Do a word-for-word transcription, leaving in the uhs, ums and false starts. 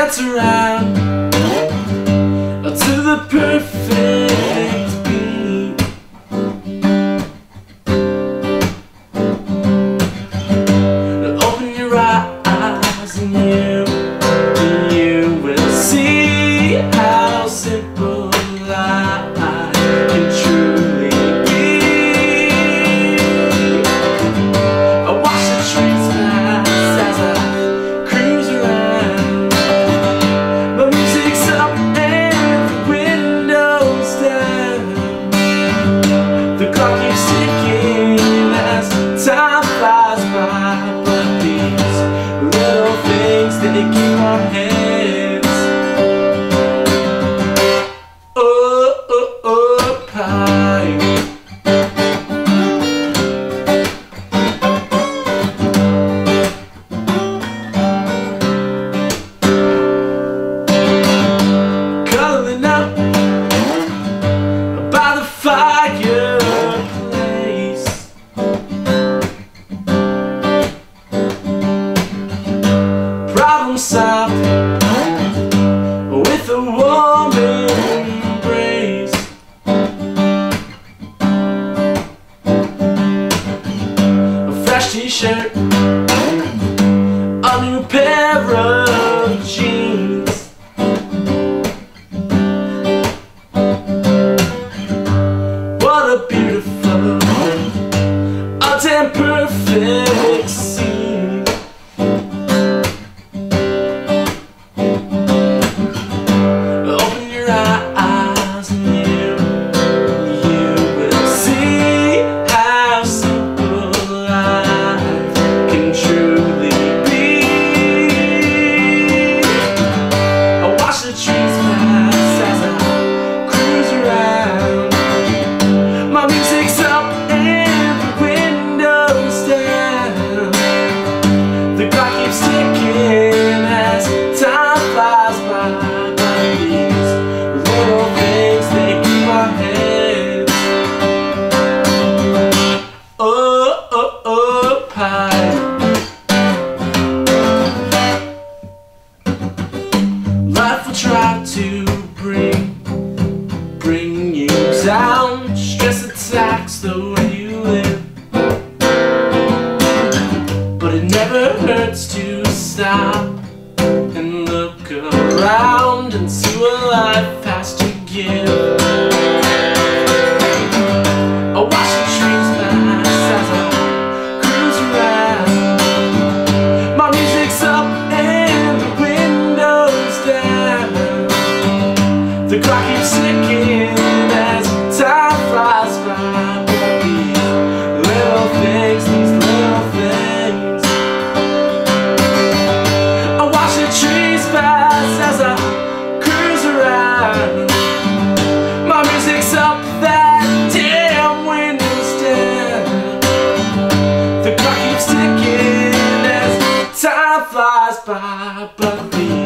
dance around to the perfect beat. Open your eyes and you, you will see how simple life can truly be. I watch the trains pass as I cruise around. My music's up and the window's down. The clock keeps ticking as time flies by, but these little things, they keep our heads up high. Cuddling up by the fireplace, problem solved with a warm embrace. A fresh t-shirt, a new pair of jeans. What a beautiful, a damn perfect scene. Open your eyes and you, you will see how simple life can truly be. I watch the trees pass as I cruise around. My music's up and the window's down. The clock keeps ticking as time flies by. But these little things, they keep our heads up, up, up high. Life will try to bring, bring you down. Stress attacks the way you live, but it never hurts to stop and look around and see what life has to give. I watch the trees pass as I cruise around. My music's up and the window's down. The clock keeps ticking as time flies by. But these little things, these little things, I watch the trees pass as I cruise around. My music's up, that damn window's down. The clock keeps ticking as time flies by, but the